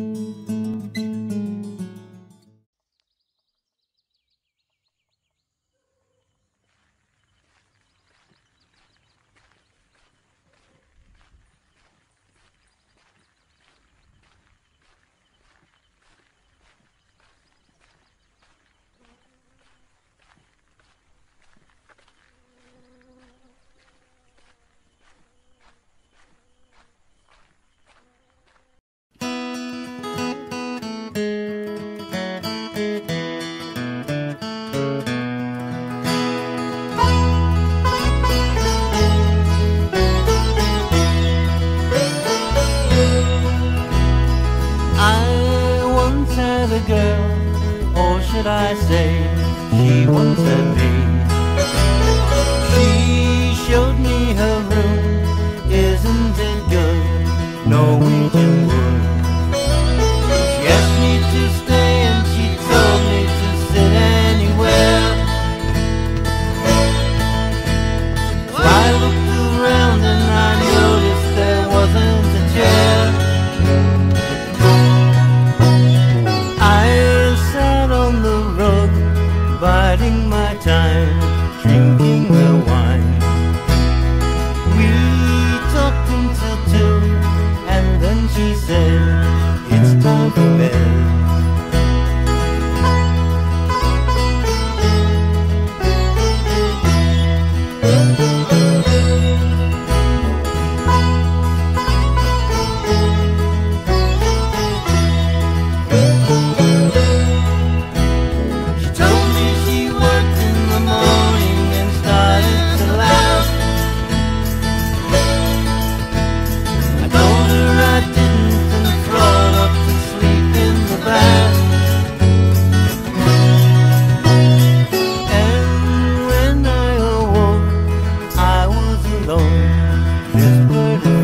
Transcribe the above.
The girl, or should I say, she once had me. She showed me her room, isn't it good, Norwegian wood. She asked me to stay and she told me to sit anywhere. So I looked around and I noticed there wasn't a chair. Biding my time, drinking the wine. We talked until 2, and then she said, it's time for bed. This bird